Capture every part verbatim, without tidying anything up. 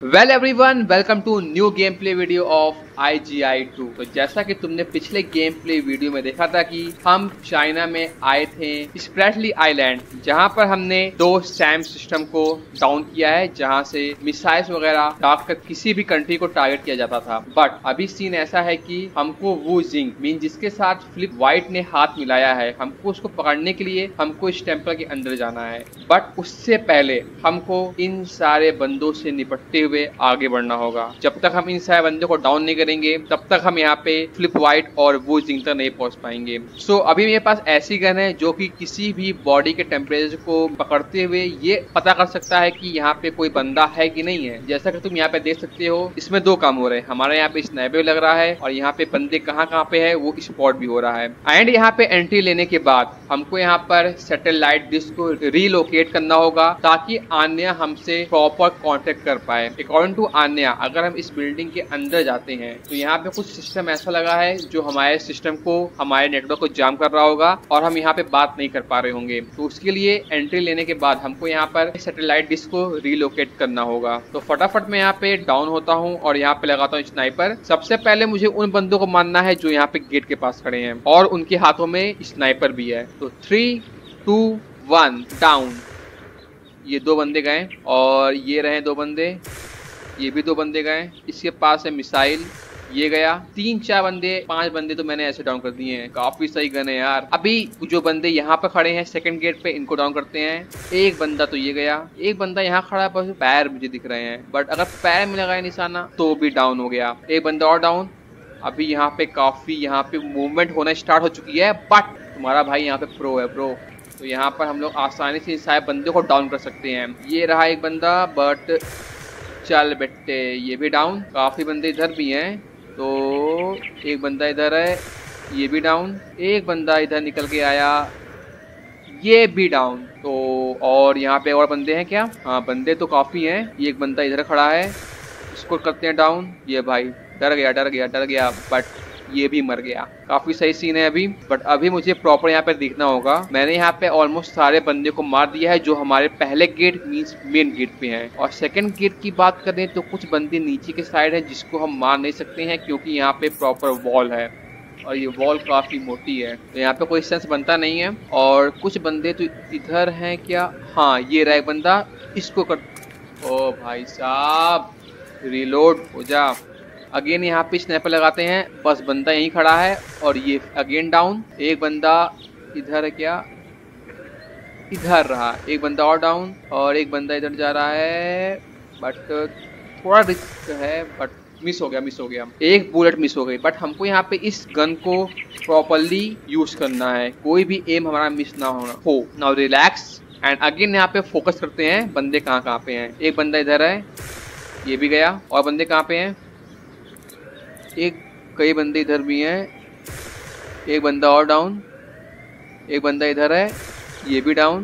Well everyone, welcome to new game play video of I G I two. तो जैसा कि तुमने पिछले गेम प्ले वीडियो में देखा था कि हम चाइना में आए थे स्प्रेटली आइलैंड, जहां पर हमने दो सैम सिस्टम को डाउन किया है, जहां से मिसाइल्स वगैरह डालकर किसी भी कंट्री को टारगेट किया जाता था। बट अभी सीन ऐसा है कि हमको वू जिंग मीन जिसके साथ फ्लिप वाइट ने हाथ मिलाया है, हमको उसको पकड़ने के लिए हमको इस टेम्पल के अंदर जाना है। बट उससे पहले हमको इन सारे बंदों से निपटते हुए आगे बढ़ना होगा। जब तक हम इन सारे बंदों को डाउन नहीं करेंगे तब तक हम यहाँ पे फ्लिप वाइट और वू जिंग तक नहीं पहुंच पाएंगे। सो so, अभी मेरे पास ऐसी गन है जो कि किसी भी बॉडी के टेम्परेचर को पकड़ते हुए ये पता कर सकता है कि यहाँ पे कोई बंदा है कि नहीं है। जैसा कि तुम यहाँ पे देख सकते हो, इसमें दो काम हो रहे हैं। हमारे यहाँ पे स्नाइपर लग रहा है और यहाँ पे बंदे कहाँ कहाँ पे है वो स्पॉट भी हो रहा है। एंड यहाँ पे एंट्री लेने के बाद हमको यहाँ पर सैटेलाइट डिश को रीलोकेट करना होगा ताकि आन्या हमसे प्रॉपर कांटेक्ट कर पाए। अकॉर्डिंग टू आन्या, अगर हम इस बिल्डिंग के अंदर जाते हैं तो यहाँ पे कुछ सिस्टम ऐसा लगा है जो हमारे सिस्टम को, हमारे नेटवर्क को जाम कर रहा होगा और हम यहाँ पे बात नहीं कर पा रहे होंगे। तो उसके लिए एंट्री लेने के बाद हमको यहाँ पर सैटेलाइट डिश को रीलोकेट करना होगा। तो फटाफट मैं यहाँ पे डाउन होता हूँ और यहाँ पे लगाता हूँ स्नाइपर। सबसे पहले मुझे उन बंदों को मारना है जो यहाँ पे गेट के पास खड़े हैं और उनके हाथों में स्नाइपर भी है। तो थ्री टू वन डाउन। ये दो बंदे गए और ये रहे दो बंदे, ये भी दो बंदे गए। इसके पास है मिसाइल, ये गया। तीन चार बंदे, पांच बंदे तो मैंने ऐसे डाउन कर दिए हैं। काफी सही गन है यार। अभी जो बंदे यहाँ पर खड़े हैं सेकंड गेट पे, इनको डाउन करते हैं। एक बंदा तो ये गया, एक बंदा यहाँ खड़ा है पर पैर मुझे दिख रहे हैं, बट अगर पैर में लगाया निशाना तो भी डाउन हो गया। एक बंदा और डाउन। अभी यहाँ पे काफी यहाँ पे मूवमेंट होना स्टार्ट हो चुकी है, बट तुम्हारा भाई यहाँ पे प्रो है प्रो। तो यहाँ पर हम लोग आसानी से सारे बंदे को डाउन कर सकते हैं। ये रहा एक बंदा, बट चल बेटे ये भी डाउन। काफी बंदे इधर भी हैं, तो एक बंदा इधर है, ये भी डाउन। एक बंदा इधर निकल के आया, ये भी डाउन। तो और यहाँ पे और बंदे हैं क्या? हाँ, बंदे तो काफी हैं। ये एक बंदा इधर खड़ा है, इसको करते हैं डाउन। ये भाई डर गया डर गया डर गया बट ये भी मर गया। काफी सही सीन है अभी, बट अभी मुझे प्रॉपर यहाँ पे दिखना होगा। मैंने यहाँ पे ऑलमोस्ट सारे बंदे को मार दिया है जो हमारे पहले गेट मींस मेन गेट पे हैं। और सेकंड गेट की बात करें तो कुछ बंदे नीचे के साइड है जिसको हम मार नहीं सकते हैं क्योंकि यहाँ पे प्रॉपर वॉल है और ये वॉल काफी मोटी है, तो यहाँ पे कोई सेंस बनता नहीं है। और कुछ बंदे तो इधर हैं क्या? हाँ, ये रहा एक बंदा, इसको कर। ओ भाई साहब, रिलोड हो जा। अगेन यहाँ पे स्नैपर लगाते हैं, बस बंदा यहीं खड़ा है और ये अगेन डाउन। एक बंदा इधर है क्या? इधर रहा। एक बंदा और डाउन और एक बंदा इधर जा रहा है, बट थोड़ा रिस्क है, बट मिस हो गया मिस हो गया एक बुलेट मिस हो गई। बट हमको यहाँ पे इस गन को प्रॉपरली यूज करना है, कोई भी एम हमारा मिस ना होना हो। नाउ रिलैक्स एंड अगेन यहाँ पे फोकस करते हैं बंदे कहाँ कहाँ पे हैं। एक बंदा इधर है, ये भी गया। और बंदे कहाँ पे हैं? एक कई बंदे इधर भी हैं। एक बंदा और डाउन, एक बंदा इधर है, ये भी डाउन।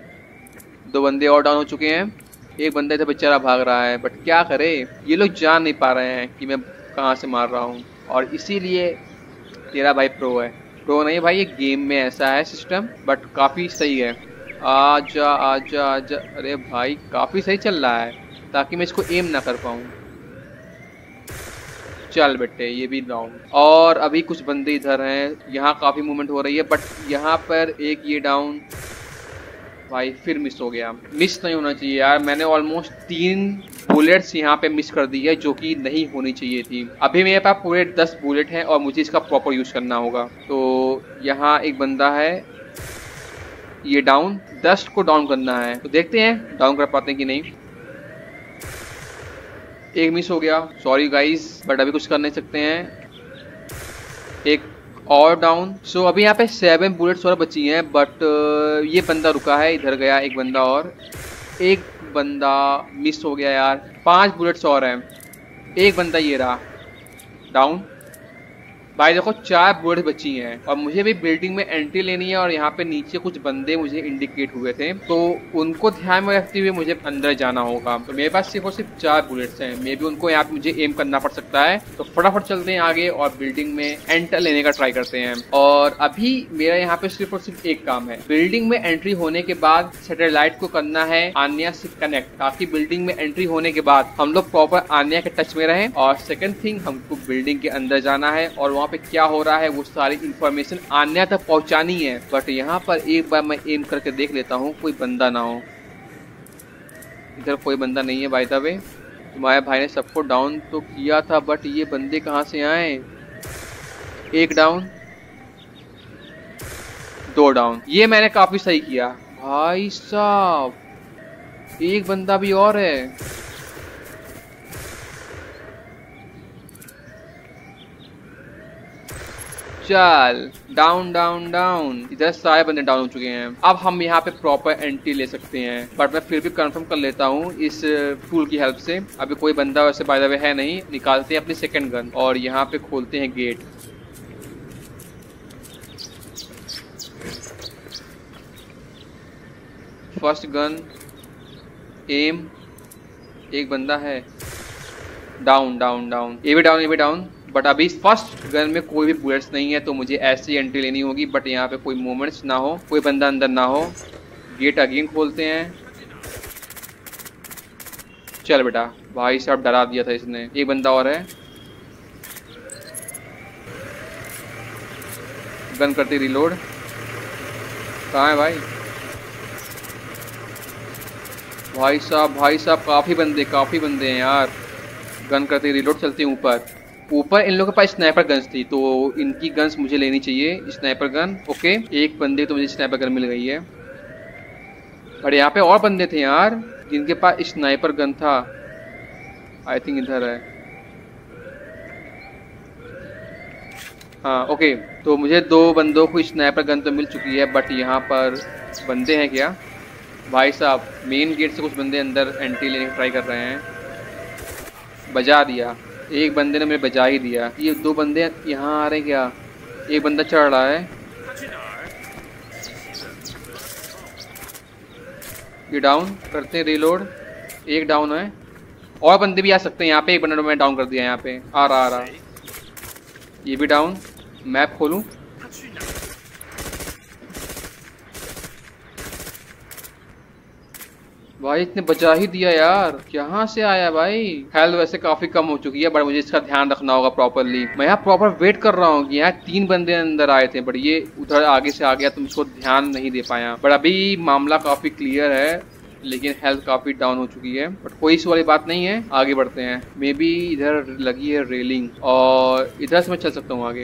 दो बंदे और डाउन हो चुके हैं। एक बंदा इधर बेचारा भाग रहा है, बट क्या करे, ये लोग जान नहीं पा रहे हैं कि मैं कहाँ से मार रहा हूँ। और इसीलिए तेरा भाई प्रो है। प्रो नहीं भाई, ये गेम में ऐसा है सिस्टम, बट काफ़ी सही है। आजा आजा आजा। अरे भाई काफ़ी सही चल रहा है ताकि मैं इसको एम ना कर पाऊँ। चल बेटे ये भी डाउन। और अभी कुछ बंदे इधर हैं, यहाँ काफ़ी मूवमेंट हो रही है, बट यहाँ पर एक ये डाउन। भाई फिर मिस हो गया। मिस नहीं होना चाहिए यार, मैंने ऑलमोस्ट तीन बुलेट्स यहाँ पे मिस कर दी है जो कि नहीं होनी चाहिए थी। अभी मेरे पास पूरे दस बुलेट हैं और मुझे इसका प्रॉपर यूज करना होगा। तो यहाँ एक बंदा है, ये डाउन। दस को डाउन करना है, तो देखते हैं डाउन कर पाते हैं कि नहीं। एक मिस हो गया, सॉरी गाइस, बट अभी कुछ कर नहीं सकते हैं। एक और डाउन। सो so, अभी यहाँ पे सेवन बुलेट्स और बची हैं, बट ये बंदा रुका है, इधर गया एक बंदा और। एक बंदा मिस हो गया यार। पांच बुलेट्स और हैं। एक बंदा ये रहा डाउन। भाई देखो चार बुलेट बची हैं और मुझे भी बिल्डिंग में एंट्री लेनी है और यहाँ पे नीचे कुछ बंदे मुझे इंडिकेट हुए थे तो उनको ध्यान में रखते हुए मुझे अंदर जाना होगा। तो मेरे पास सिर्फ और सिर्फ चार बुलेट्स हैं, मे भी उनको यहाँ पे मुझे एम करना पड़ सकता है। तो फटाफट चलते हैं आगे और बिल्डिंग में एंटर लेने का ट्राई करते हैं। और अभी मेरा यहाँ पे सिर्फ और सिर्फ एक काम है, बिल्डिंग में एंट्री होने के बाद सैटेलाइट को करना है आन्या से कनेक्ट, ताकि बिल्डिंग में एंट्री होने के बाद हम लोग प्रॉपर आन्या के टच में रहें। और सेकंड थिंग, हमको बिल्डिंग के अंदर जाना है और वहाँ पे क्या हो रहा है वो सारी इंफॉर्मेशन आन्या तक पहुँचानी है। बट यहाँ पर एक बार मैं एम करके देख लेता हूँ कोई बंदा ना हो। इधर कोई बंदा नहीं है बाय द वे। तुम्हारे भाई ने सबको डाउन तो किया था बट ये बंदे कहाँ से आए। एक डाउन, दो डाउन, ये मैंने काफी सही किया भाई साहब। एक बंदा भी और है। चल डाउन डाउन डाउन, इधर सारे बंदे डाउन हो चुके हैं। अब हम यहाँ पे प्रॉपर एंट्री ले सकते हैं बट मैं फिर भी कंफर्म कर लेता हूँ इस टूल की हेल्प से। अभी कोई बंदा वैसे बाय द वे है नहीं। निकालते हैं अपनी सेकंड गन और यहाँ पे खोलते हैं गेट। फर्स्ट गन, एम, एक बंदा है, डाउन डाउन डाउन, ये भी डाउन ये भी डाउन। बट अभी फर्स्ट गन में कोई भी बुलेट्स नहीं है तो मुझे ऐसी एंट्री लेनी होगी। बट यहाँ पे कोई मूवमेंट्स ना हो, कोई बंदा अंदर ना हो। गेट अगेन खोलते हैं। चल बेटा, भाई साहब डरा दिया था इसने। एक बंदा और है। गन करते रिलोड। कहाँ है भाई? भाई साहब भाई साहब काफी बंदे काफी बंदे हैं यार। गन करते रिलोड। चलते हैं ऊपर। ऊपर इन लोगों के पास स्नाइपर गन्स थी तो इनकी गन्स मुझे लेनी चाहिए। स्नाइपर गन ओके, एक बंदे तो मुझे स्नाइपर गन मिल गई है। और यहाँ पे और बंदे थे यार जिनके पास स्नाइपर गन था। आई थिंक इधर है। हाँ ओके, तो मुझे दो बंदों को स्नाइपर गन तो मिल चुकी है बट यहाँ पर बंदे हैं क्या? भाई साहब मेन गेट से कुछ बंदे अंदर एंट्री लेने की ट्राई कर रहे हैं। बजा दिया, एक बंदे ने मुझे बजा ही दिया। ये दो बंदे यहाँ आ रहे हैं क्या? एक बंदा चढ़ रहा है। ये डाउन करते हैं रिलोड। एक डाउन है, और बंदे भी आ सकते हैं यहाँ पे। एक बंदा मैं डाउन कर दिया यहाँ पे। आ रहा आ रहा ये भी डाउन। मैप खोलूं? भाई इतने बचा ही दिया यार, कहाँ से आया भाई? हेल्थ वैसे काफी कम हो चुकी है बट मुझे इसका ध्यान रखना होगा प्रॉपरली। मैं यहाँ प्रॉपर वेट कर रहा हूँ कि यहाँ तीन बंदे अंदर आए थे बट ये उधर आगे से आ गया तो मुझको ध्यान नहीं दे पाया। बट अभी मामला काफी क्लियर है लेकिन हेल्थ काफी डाउन हो चुकी है। बट कोई इस वाली बात नहीं है, आगे बढ़ते हैं। मे बी इधर लगी है रेलिंग और इधर से मैं चल सकता हूँ आगे।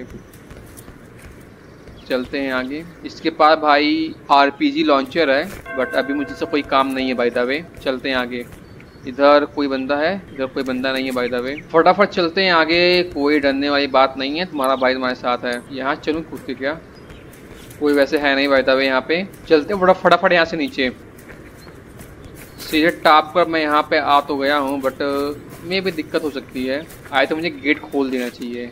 चलते हैं आगे। इसके पास भाई आरपीजी लॉन्चर है बट अभी मुझे से कोई काम नहीं है बाय द वे। चलते हैं आगे। इधर कोई बंदा है? इधर कोई बंदा नहीं है बाय द वे। फटाफट चलते हैं आगे, कोई डरने वाली बात नहीं है। तुम्हारा भाई तुम्हारे साथ है। यहाँ चलूँ कूद के क्या? कोई वैसे है नहीं बाय द वे यहाँ पे। चलते हैं फटाफट यहाँ से नीचे। सीधे टॉप पर मैं यहाँ पे आ तो गया हूँ बट में भी दिक्कत हो सकती है। आए तो मुझे गेट खोल देना चाहिए।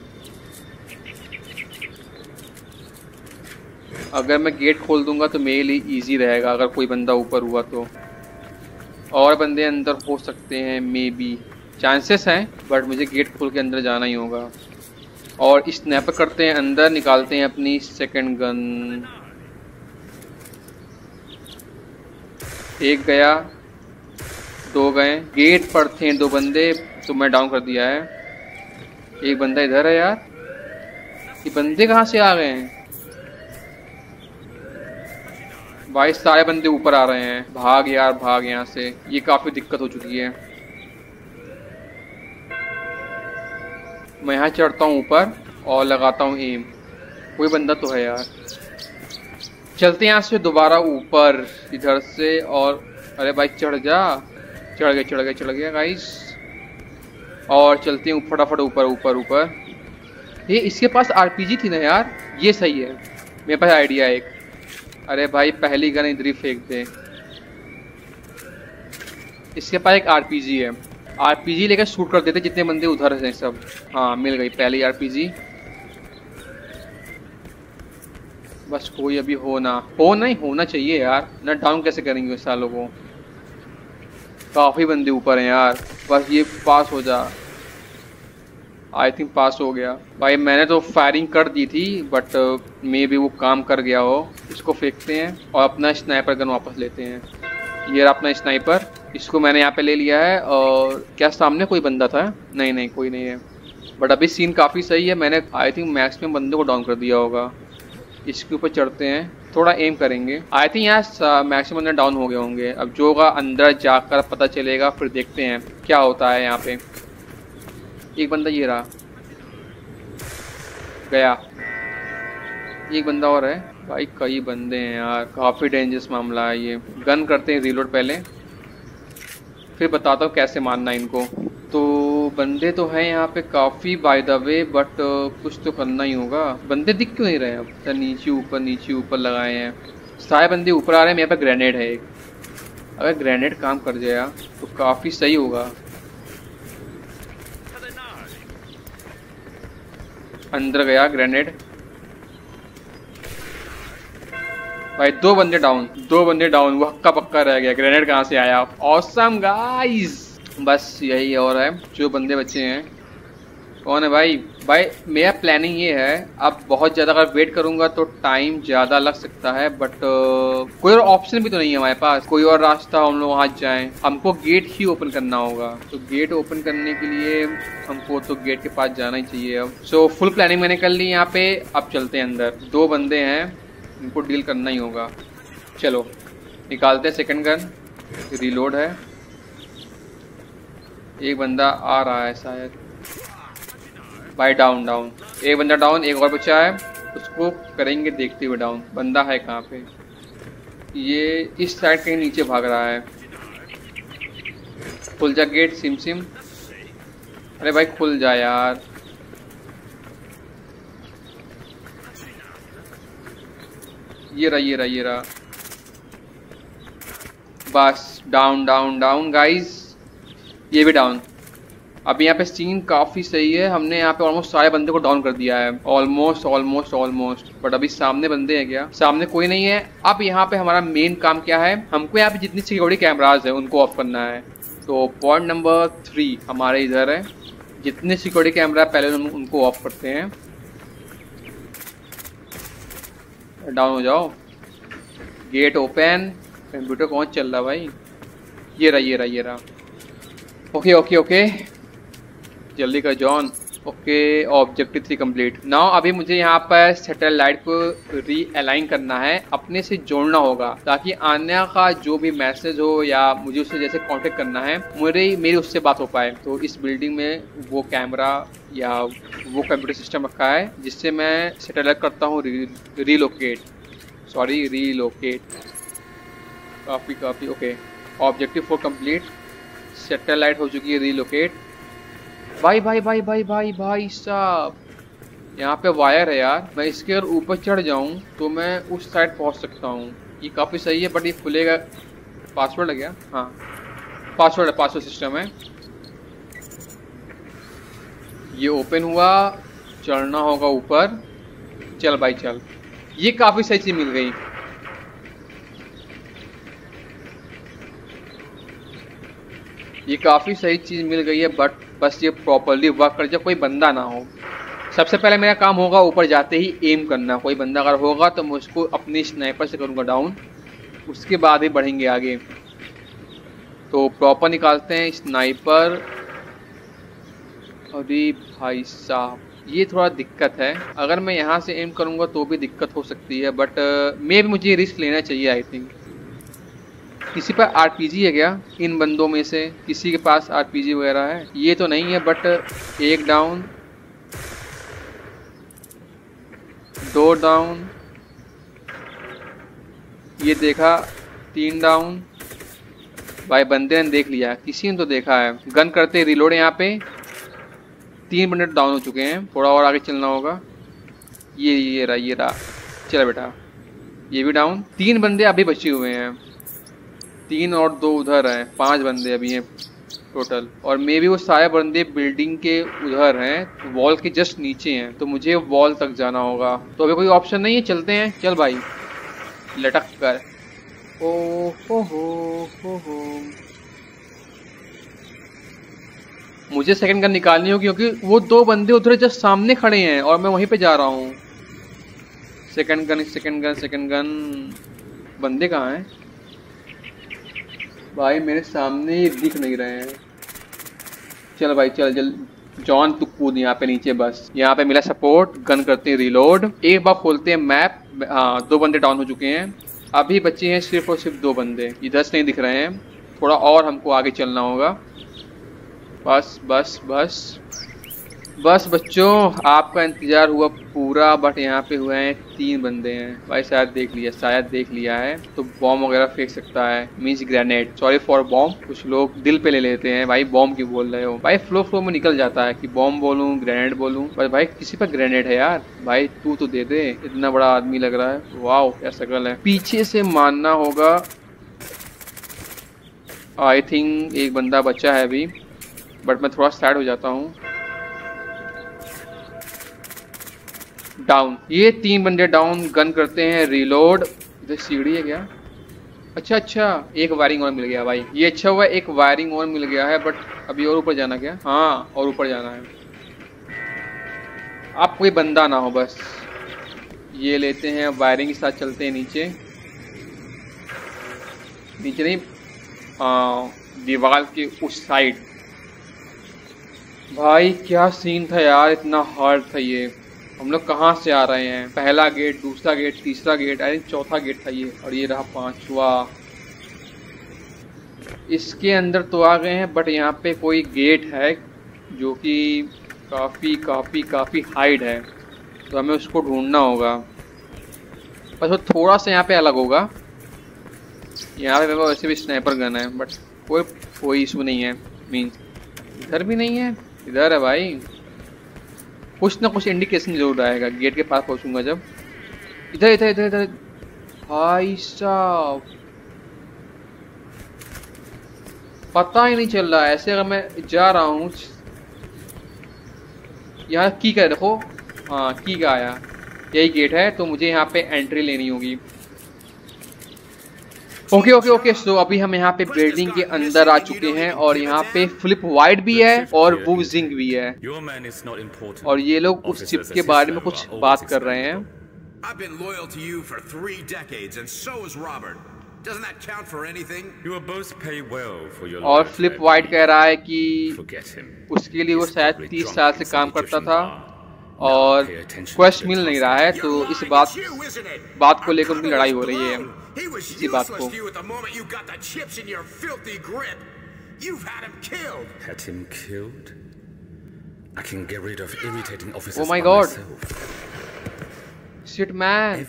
अगर मैं गेट खोल दूंगा तो मेरे लिए इजी रहेगा अगर कोई बंदा ऊपर हुआ तो। और बंदे अंदर हो सकते हैं, मे बी चांसेस हैं बट मुझे गेट खोल के अंदर जाना ही होगा। और स्नैपर करते हैं अंदर, निकालते हैं अपनी सेकंड गन। एक गया, दो गए। गेट पर थे दो बंदे तो मैं डाउन कर दिया है। एक बंदा इधर है यार। ये बंदे कहाँ से आ गए हैं भाई? सारे बंदे ऊपर आ रहे हैं। भाग यार भाग यहाँ से, ये काफी दिक्कत हो चुकी है। मैं यहाँ चढ़ता हूँ ऊपर और लगाता हूँ एम। कोई बंदा तो है यार। चलते हैं यहाँ से दोबारा ऊपर इधर से। और अरे भाई चढ़ जा। चढ़ गए चढ़ गए चढ़ गया गाइस। और चलते हैं फटाफट ऊपर ऊपर ऊपर। ये इसके पास आरपीजी थी ना यार, ये सही है। मेरे पास आइडिया है एक। अरे भाई पहली गन इधर ही फेंक दे। इसके पास एक आरपीजी है, आरपीजी लेकर शूट कर देते जितने बंदे उधर हैं सब। हाँ मिल गई पहली आरपीजी। बस कोई अभी हो ना हो नहीं होना चाहिए यार, ना डाउन कैसे करेंगे उस सालों को। काफी बंदे ऊपर हैं यार, बस ये पास हो जा। आई थिंक पास हो गया भाई। मैंने तो फायरिंग कर दी थी बट मे बी वो काम कर गया हो। इसको फेंकते हैं और अपना स्नाइपर गन वापस लेते हैं। ये रहा अपना स्नाइपर, इसको मैंने यहाँ पे ले लिया है। और क्या सामने कोई बंदा था? नहीं नहीं कोई नहीं है, बट अभी सीन काफ़ी सही है। मैंने आई थिंक मैक्सिमम बंदों को डाउन कर दिया होगा। इसके ऊपर चढ़ते हैं, थोड़ा एम करेंगे। आई थिंक यहाँ मैक्सिमम बंदे डाउन हो गए होंगे। अब जो होगा अंदर जाकर पता चलेगा, फिर देखते हैं क्या होता है यहाँ पे। एक बंदा ये रहा, गया। एक बंदा और है भाई, कई बंदे हैं यार, काफ़ी डेंजरस मामला है ये। गन करते हैं रीलोड पहले, फिर बताता हूँ कैसे मारना है इनको। तो बंदे तो हैं यहाँ पे काफ़ी बाय द वे, बट कुछ तो करना ही होगा। बंदे दिख क्यों नहीं रहे अब? तो नीचे ऊपर नीचे ऊपर लगाए हैं, सारे बंदे ऊपर आ रहे हैं। मेरे पे ग्रेनेड है एक, अगर ग्रेनेड काम कर जाए तो काफ़ी सही होगा। अंदर गया ग्रेनेड भाई। दो बंदे डाउन, दो बंदे डाउन, वो हक्का पक्का रह गया। ग्रेनेड कहाँ से आया? Awesome guys. बस यही और है, जो बंदे बचे हैं। कौन है भाई? भाई मेरा प्लानिंग ये है, अब बहुत ज़्यादा अगर वेट करूंगा तो टाइम ज़्यादा लग सकता है, बट uh, कोई और ऑप्शन भी तो नहीं है हमारे पास, कोई और रास्ता हम लोग वहाँ जाएं। हमको गेट ही ओपन करना होगा, तो गेट ओपन करने के लिए हमको तो गेट के पास जाना ही चाहिए अब। सो फुल प्लानिंग मैंने कर ली यहाँ पे। अब चलते हैं अंदर। दो बंदे हैं, इनको डील करना ही होगा। चलो निकालते हैं सेकंड गन, रीलोड है। एक बंदा आ रहा है शायद भाई। डाउन डाउन, एक बंदा डाउन, एक और बचा है, उसको करेंगे देखते हुए डाउन। बंदा है कहाँ पे? ये इस साइड कहीं नीचे भाग रहा है। खुल जा गेट सिम सिम। अरे भाई खुल जा यार। ये रहा ये रहा ये रहा। बस डाउन डाउन डाउन गाइस, ये भी डाउन। अब यहाँ पे सीन काफ़ी सही है, हमने यहाँ पे ऑलमोस्ट सारे बंदे को डाउन कर दिया है। ऑलमोस्ट ऑलमोस्ट ऑलमोस्ट बट अभी सामने बंदे हैं क्या? सामने कोई नहीं है। अब यहाँ पे हमारा मेन काम क्या है? हमको यहाँ पे जितनी सिक्योरिटी कैमराज है उनको ऑफ करना है। तो पॉइंट नंबर थ्री हमारे इधर है। जितने सिक्योरिटी कैमरा पहले उन, उनको ऑफ करते हैं। डाउन हो जाओ। Gate open. कंप्यूटर कौन चल रहा भाई? ये रहा ये रहा ये रहा। ओके ओके ओके, जल्दी कर John. Okay objective three complete. Now अभी मुझे यहाँ पर सैटेलाइट को री अलाइन करना है, अपने से जोड़ना होगा, ताकि आने का जो भी मैसेज हो या मुझे उससे जैसे कांटेक्ट करना है, मेरे मेरी उससे बात हो पाए। तो इस बिल्डिंग में वो कैमरा या वो कंप्यूटर सिस्टम रखा है जिससे मैं सैटेलाइट करता हूँ री, रीलोकेट सॉरी रीलोकेट। काफ़ी काफ़ी okay. Objective four complete, satellite हो चुकी है रीलोकेट। भाई भाई भाई भाई भाई भाई साहब, यहाँ पे वायर है यार। मैं इसके अगर ऊपर चढ़ जाऊँ तो मैं उस साइड पहुँच सकता हूँ। ये काफ़ी सही है, बट ये खुलेगा। पासवर्ड है क्या? हाँ पासवर्ड है, पासवर्ड सिस्टम है। ये ओपन हुआ, चढ़ना होगा ऊपर। चल भाई चल, ये काफ़ी सही चीज़ मिल गई। ये काफ़ी सही चीज़ मिल गई है, बट बस ये प्रॉपरली वर्क कर जाए, कोई बंदा ना हो। सबसे पहले मेरा काम होगा ऊपर जाते ही एम करना। कोई बंदा अगर होगा तो मैं उसको अपनी स्नाइपर से करूँगा डाउन, उसके बाद ही बढ़ेंगे आगे। तो प्रॉपर निकालते हैं स्नाइपर। अरे भाई साहब, ये थोड़ा दिक्कत है। अगर मैं यहाँ से एम करूँगा तो भी दिक्कत हो सकती है, बट मे भी मुझे रिस्क लेना चाहिए आई थिंक। किसी पर आरपीजी है क्या? इन बंदों में से किसी के पास आरपीजी वगैरह है? ये तो नहीं है, बट एक डाउन, दो डाउन, ये देखा, तीन डाउन। भाई बंदे ने देख लिया, किसी ने तो देखा है। गन करते रिलोड। यहाँ पे तीन बंदे डाउन हो चुके हैं, थोड़ा और आगे चलना होगा। ये ये रहा ये रहा। चलो बेटा, ये भी डाउन। तीन बंदे अभी बचे हुए हैं, तीन और दो उधर हैं, पांच बंदे अभी हैं। टोटल। और मे भी वो सारे बंदे बिल्डिंग के उधर हैं, वॉल के जस्ट नीचे हैं, तो मुझे वॉल तक जाना होगा। तो अभी कोई ऑप्शन नहीं है, चलते हैं। चल भाई लटक कर। ओ हो हो हो हो मुझे सेकंड गन निकालनी होगी क्योंकि वो दो बंदे उधर जस्ट सामने खड़े हैं और मैं वहीं पे जा रहा हूँ। Second gun second gun second gun. बंदे कहाँ हैं भाई? मेरे सामने ही दिख नहीं रहे हैं। चल भाई चल चल जॉन तू कूद यहाँ पे नीचे। बस यहाँ पे मिला सपोर्ट, गन करते हैं रिलोड। एक बार खोलते हैं मैप। हाँ दो बंदे डाउन हो चुके हैं, अभी बचे हैं सिर्फ और सिर्फ दो बंदे। इधर से नहीं दिख रहे हैं, थोड़ा और हमको आगे चलना होगा। बस बस बस बस बच्चों, आपका इंतजार हुआ पूरा, बट यहाँ पे हुए हैं तीन बंदे हैं भाई। शायद देख लिया शायद देख लिया है तो बॉम्ब वगैरह फेंक सकता है, means grenade. Sorry for bomb, कुछ लोग दिल पे ले लेते हैं भाई। बॉम्ब क्यों बोल रहे हो भाई? फ्लो फ्लो में निकल जाता है कि बॉम्ब बोलूं ग्रेनेड बोलूं, पर भाई किसी पर ग्रेनेड है यार। भाई तू तो दे दे, इतना बड़ा आदमी लग रहा है। वाओ क्या शकल है। पीछे से मारना होगा। आई थिंक एक बंदा बचा है अभी, बट मैं थोड़ा सैड हो जाता हूँ। डाउन, ये तीन बंदे डाउन। गन करते हैं रिलोड। इधर सीढ़ी है क्या? अच्छा अच्छा एक वायरिंग और मिल गया भाई, ये अच्छा हुआ एक वायरिंग और मिल गया है। बट अभी और ऊपर जाना क्या? हाँ और ऊपर जाना है। अब कोई बंदा ना हो बस। ये लेते हैं वायरिंग के साथ, चलते हैं नीचे। नीचे नहीं, आ, दीवार के उस साइड। भाई क्या सीन था यार, इतना हार्ड था ये। हम लोग कहाँ से आ रहे हैं? पहला गेट, दूसरा गेट, तीसरा गेट, आई थिंक चौथा गेट था ये, और ये रहा पांचवा। इसके अंदर तो आ गए हैं, बट यहाँ पे कोई गेट है जो कि काफ़ी काफ़ी काफ़ी हाइड है, तो हमें उसको ढूंढना होगा। बस वो थोड़ा सा यहाँ पे अलग होगा। यहाँ पे मेरे को वैसे भी स्नाइपर गन है, बट कोई कोई इशू नहीं है। मीन्स इधर भी नहीं है, इधर है भाई। कुछ ना कुछ इंडिकेशन जरूर आएगा। गेट के पास पहुंचूंगा जब। इधर इधर इधर इधर भाई साहब, पता ही नहीं चल रहा है। ऐसे अगर मैं जा रहा हूँ, यहाँ की का देखो, हाँ की का आया, यही गेट है, तो मुझे यहाँ पे एंट्री लेनी होगी। ओके ओके ओके सो अभी हम यहाँ पे बिल्डिंग के अंदर आ चुके हैं, और यहाँ पे फ्लिप वाइट भी है और वू जिंग भी है, और ये लोग उस चिप के बारे में कुछ बात कर रहे हैं। और फ्लिप वाइट कह रहा है कि उसके लिए वो शायद तीस साल से काम करता था और क्वेस्ट मिल नहीं रहा है, तो इस बात बात को लेकर उनकी लड़ाई हो रही है। इसी बात को Oh my God, shit man,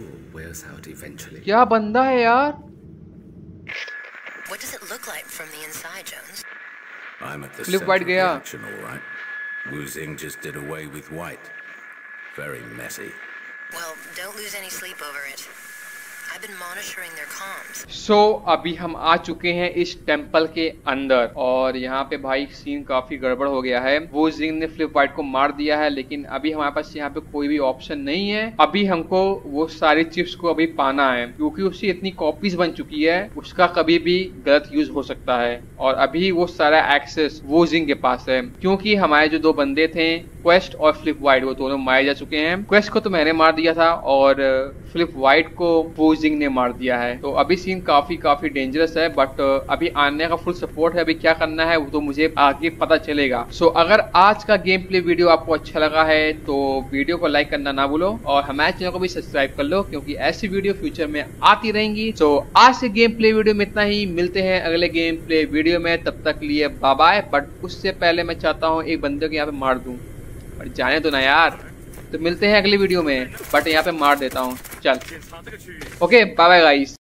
क्या बंदा है यार। फ्लिप वाइट गया। Wu Xing just did away with White. Very messy. Well, don't lose any sleep over it. I've been monitoring their comms. So अभी हम आ चुके हैं इस टेम्पल के अंदर, और यहाँ पे भाई सीन काफी गड़बड़ हो गया है। वो जिंग ने फ्लिप वाइट को मार दिया है, लेकिन अभी हमारे पास यहाँ पे कोई भी ऑप्शन नहीं है। अभी हमको वो सारी चिप्स को अभी पाना है, क्योंकि उसकी इतनी कॉपीज बन चुकी है, उसका कभी भी गलत यूज हो सकता है। और अभी वो सारा एक्सेस वो जिंग के पास है, क्योंकि हमारे जो दो बंदे थे क्वेस्ट और फ्लिप वाइट, वो दोनों मारे जा चुके हैं। क्वेस्ट को तो मैंने मार दिया था और फ्लिप वाइट को वो जिंग ने मार दिया है। तो अभी सीन काफी काफी डेंजरस है, बट अभी आने का फुल सपोर्ट है। अभी क्या करना है वो तो मुझे आगे पता चलेगा। सो so, अगर आज का गेम प्ले वीडियो आपको अच्छा लगा है तो वीडियो को लाइक करना ना भूलो, और हमारे चैनल को भी सब्सक्राइब कर लो, क्योंकि ऐसी वीडियो फ्यूचर में आती रहेंगी। सो so, आज से गेम प्ले वीडियो में इतना ही। मिलते हैं अगले गेम प्ले वीडियो में, तब तक लिए बाय बाय। बट उससे पहले मैं चाहता हूँ एक बंदे को यहाँ पे मार दूं, और जाने दो ना यार। तो मिलते हैं अगली वीडियो में, बट यहाँ पे मार देता हूँ। चल ओके बाय बाय गाइस।